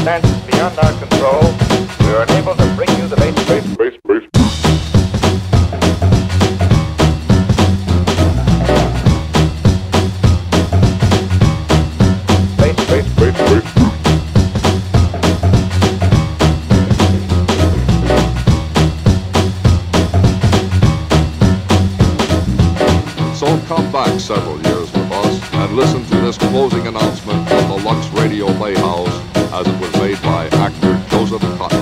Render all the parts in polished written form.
circumstances beyond our control, we are unable to bring you the So come back several years with us and listen to this closing announcement of the Lux Radio Playhouse as it was made by actor Joseph Cotton.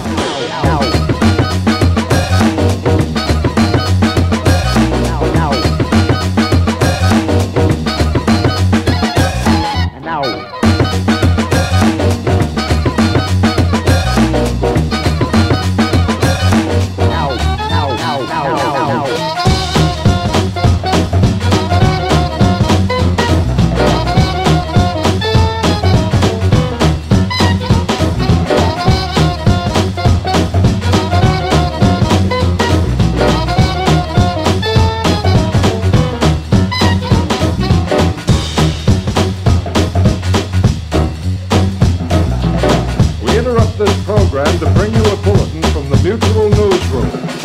This program to bring you a bulletin from the Mutual Newsroom.